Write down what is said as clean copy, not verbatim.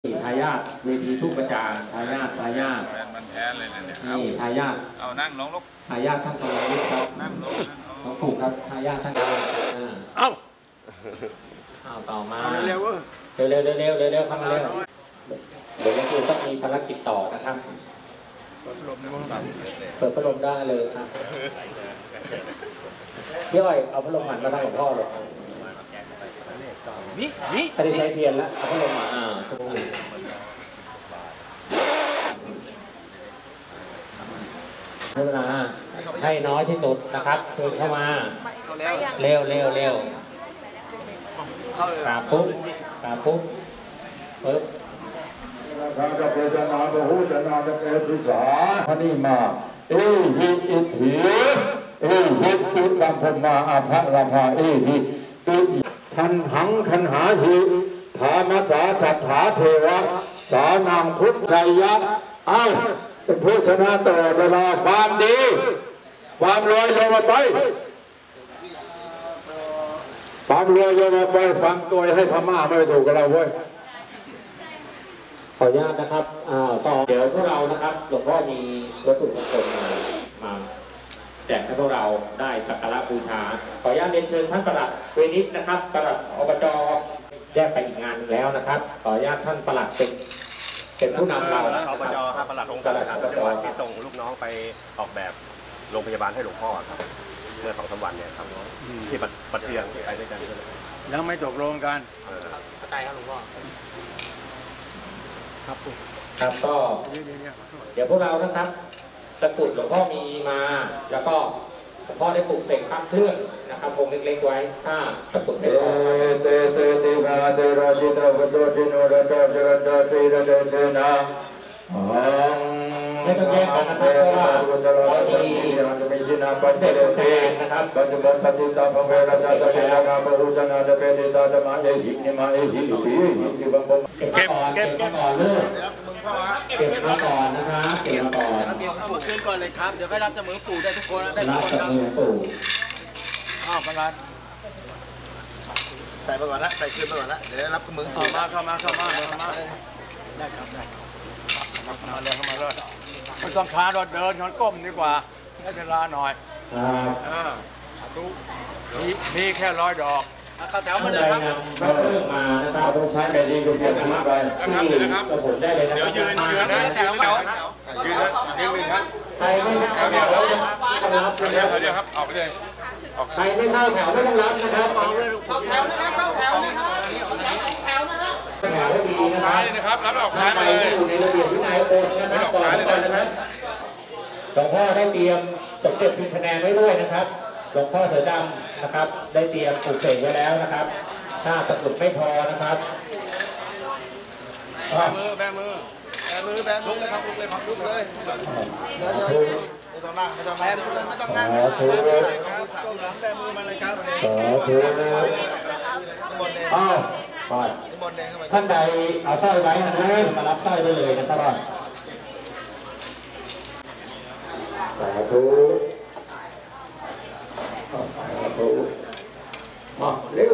ทายาทเวทีทุกประจานทายาทมันแพ้เลยเนี่ยนี่ทายาทเอานั่งลงลูกทายาทท่านกำลังครับนั่งลงต้องถูกครับทายาทท่านกำลังเอาต่อมาเร็วเข้ามาเร็วเดี๋ยวยังครูต้องมีภารกิจต่อนะครับเปิดพัดลมได้เลยครับพี่อ้อยเอาพัดลมหันมาทางหลวงพ่อเลยนี่ไม่ได้ใช้เทียนแล้วเอาพัดลมมาให้เวลาให้น้อยที่สุดนะครับเชิญเข้ามาเร็วกราบปุ๊บปึ๊บทางจะเป็นนาจะหูจะนาจะเป็นภาษาพระนี่มาหิอิถิหิสุลัมพมาอาภะลาภาหิตุทันหังคันหาหิธามัสสาจัตถาเทวะสานังพุทธัยยะเป็นผู้ชนะต่อเวลาความดีความรวยโยมไปความรวยโยมไปฟังตัวให้พม่าไม่ถูกกับเราเว้ยขออนุญาตนะครับต่อเดี๋ยวพวกเรานะครับหลวงพ่อมีวัตถุมงคลมาแจกให้พวกเราได้สักการะบูชาขออนุญาตเรียนเชิญท่านปลัดเวนิสนะครับปลัดอบจแยกไปอีกงานนึงแล้วนะครับขออนุญาตท่านปลัดเป็นผู้นำเราอบจครับปลัดองค์การจังหวัดที่ส่งลูกน้องไปออกแบบโรงพยาบาลให้หลวงพ่อครับเมื่อ2-3 วันเนี่ยครับที่ปัดเทียงไปด้วยกันยังไม่ตกลงกันเข้าใจครับหลวงพ่อครับก็เดี๋ยวพวกเรานะครับตะกรุดหลวงพ่อมีมาแล้วก็หลวงพ่อได้ปลูกเสกพระเครื่องนะครับองค์เล็กๆไว้ถ้าตะกรุดไม่พอมาเตระจิตาวโดจิโนระโดจรันโดสีระโดเทนะไม่ต้องแยกกันนะครับเพราะว่าเรามีชินาปัจเจเตนะครับปัจจุบันปฏิตาภเวราชาตเปรนาปะหุชนาตเปติตาธรรมะเอหินิมาเอหิติหิบังบเก็บก่อนลูกเก็บมาก่อนนะครับเก็บก่อนเอามาคืนก่อนเลยครับเดี๋ยวไปรับจากมือปู่ได้ทุกคนได้ทุกคนครับประกันใส่ไปก่อนนะใส่คืนไปก่อนนะเดี๋ยวรับมือเข้ามาได้ครับมาเลยไม่ต้องคารถเดินก้มดีกว่าให้เวลาหน่อยมีแค่100 ดอกเข้าแถวมาเลยครับเริ่มมานะครับต้องใช้ไปดีดูเพียงมากไปที่กระผมได้เลยนะเดี๋ยวยืนแถวยืนครับใครไม่เข้าแถวแล้วต้องรับนะครับเดี๋ยวครับออกไปเลยใครไม่เข้าแถวไม่ต้องรับนะครับเข้าแถวนะครับเข้าแถวนะครับแถวนะครับแถวดีนะครับรับออกซ้ายไปอยู่ในระเบียบวินัยคนนะครับต่อนะครับหลวงพ่อได้เตรียมสมเด็จพิมพ์คะแนนไว้ด้วยนะครับหลวงพ่อเสือดำนะครับได้เตรียมปลูกเสกไว้แล้วนะครับถ้าตะกรุดไม่พอนะครับแบมือนะครับลุกเลยครับลุกเลยไม่ต้องนั่งไม่ต้องนั่งไม่ต้องนั่งแบมือมาเลยครับท่านใดเอาสร้อยไว้นะครับมารับสร้อยได้เลยนะครับสาธุเร็ว